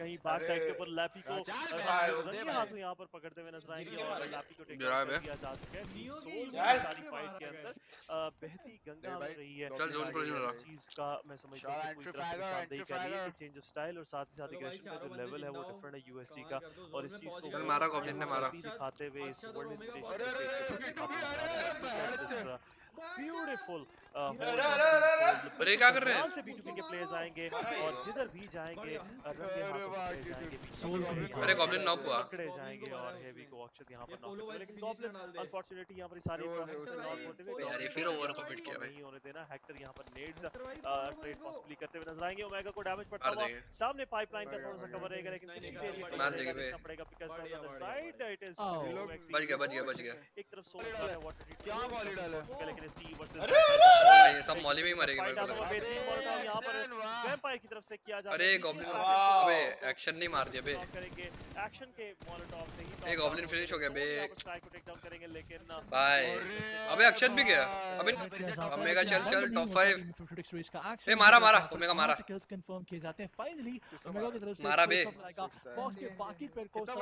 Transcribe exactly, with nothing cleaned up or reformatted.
कहीं back side के ऊपर लैपी को रंगे हाथों यहाँ पर पकड़ते हुए नजर आएंगे और लैपी को टेक डाउन कर दिया जा चुका है। सोल की सारी फाइट के अंदर बहती गंगा बह रही है। चल जोन पर इस चीज का मैं समझता हूँ पूरी तरह से निशानदेही कर रही है कि चेंज ऑफ स्टाइल और साथ ही साथ एग्रेशन का जो लेवल है वो डिफरेंट है यूएसटी का और इस चीज को मारा गॉब्लिन ने मारा दिखाते हुए इस वर्ल्ड इनविटेशन ब्यूटीफुल अरे क्या कर रहे हैं से बीटू के प्लेयर्स आएंगे और जिधर भी जाएंगे रंगे हाथों पकड़े जाएंगे सोल अरे गॉब्लिन नॉक हुआ पकड़े जाएंगे और हेवी को अक्षत यहां पर नॉक हुआ लेकिन गॉब्लिन अनफॉर्चूनेटली यहां पर सारे प्रोसेस में नॉक होते हुए यार ये फिर ओवर कमिट किया भाई नहीं होने देना। हेक्टर यहां पर नेड्स ट्रेड पॉसिबली करते हुए नजर आएंगे। ओमेगा को डैमेज पड़ता हुआ सामने पाइपलाइन का थोड़ा सा कवर रहेगा लेकिन कितनी देर ये मार देंगे बे पड़ेगा because on the side it is बच गया बच गया बच गया एक तरफ सोल का है वाटर क्या वॉली डाला लेकिन सी वर्सेस ये सब मॉली में ही मरेंगे मेरे को लगा यहां पर वैम्पायर की तरफ से किया जा अरे गॉब्लिन अबे एक्शन नहीं मार दिया बे करेंगे एक्शन के मोलोटॉव से ही ए गॉब्लिन फिनिश हो गया बे स्ट्राइक को टेक डाउन करेंगे लेकिन बाय अबे अक्षत भी गया अबे ओमेगा चल चल टॉप फाइव ए मारा मारा ओमेगा मारा किल्स कंफर्म किए जाते हैं फाइनली ओमेगा की तरफ से मारा बे बॉक्स के बाकी पेयर को